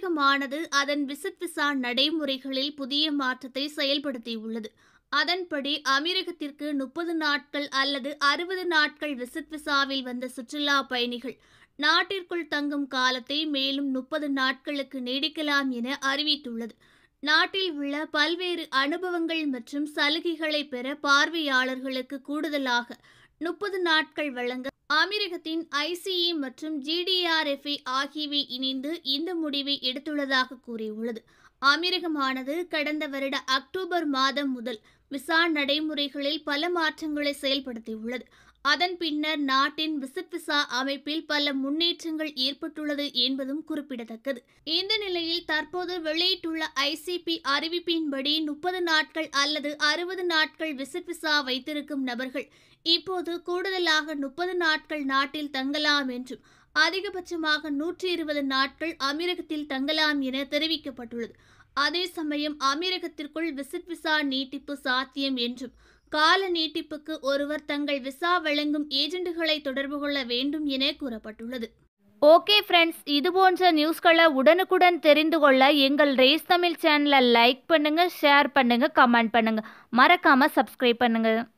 அமீரகமானது அதன் visit visa நடைமுறைகளில் புதிய மாற்றத்தை செயல்படுத்தியுள்ளது. அதன்படி அமீரகத்திற்கு 30 நாட்கள் அல்லது 60 நாட்கள் விசிட் விசாவில் வந்த சுற்றுலா பயணிகள் நாட்டிற்குள் தங்கும் காலத்தை மேலும் 30 நாட்களுக்கு நீடிக்கலாம் என அறிவித்துள்ளது. நாட்டில் உள்ள பல்வேறு அனுபவங்கள் மற்றும் சலுகைகளை பெற பார்வையாளர்களுக்கு கூடுதலாக 30 நாட்கள் வழங்க அமீரகத்தின் ICE மற்றும் GDRFA ஆகியவை இணைந்து இந்த முடிவை எடுத்துள்ளதாக கூறியுள்ளது. அமீரகமானது கடந்த வருட அக்டோபர் மாதம் முதல் விசா நடைமுறைகளில் பல மாற்றங்களை செயல்படுத்தியுள்ளது. அதன் பின்னர் நாட்டின் விசிட் விசா அமைப்பில் பல முன்னேற்றங்கள் ஏற்பட்டுள்ளது என்பதும் குறிப்பிடத்தக்கது. இந்த நிலையில் தற்போது வெளியிட்டுள்ள ICP அறிவிப்பின்படி 30 நாட்கள் அல்லது 60 நாட்கள் விசிட் விசா வைத்திருக்கும் நபர்கள் இப்போது கூடுதலாக 30 நாட்கள் நாட்டில் தங்கலாம் என்றும் அதிகபட்சமாக 120 நாட்கள் அமீரகத்தில் தங்கலாம் என தெரிவிக்கப்பட்டுள்ளது. அதே சமயம் அமீரகத்திற்குள் விசிட் விசா நீட்டிப்பு சாத்தியம் என்றும் கால நீட்டிப்புக்கு ஒருவர் தங்கள் விசா வழங்கும் ஏஜென்ட்டுகளை தொடர்பு கொள்ள வேண்டும் என கூறப்பட்டுள்ளது. ஓகே ஃப்ரெண்ட்ஸ், இது போன்ற நியூஸ்களை உடனுக்குடன் தெரிந்து கொள்ள எங்கள் ரேஸ் தமிழ் சேனலை லைக் பண்ணுங்க, ஷேர் பண்ணுங்க, கமெண்ட் பண்ணுங்க, மறக்காம சப்ஸ்கிரைப் பண்ணுங்க.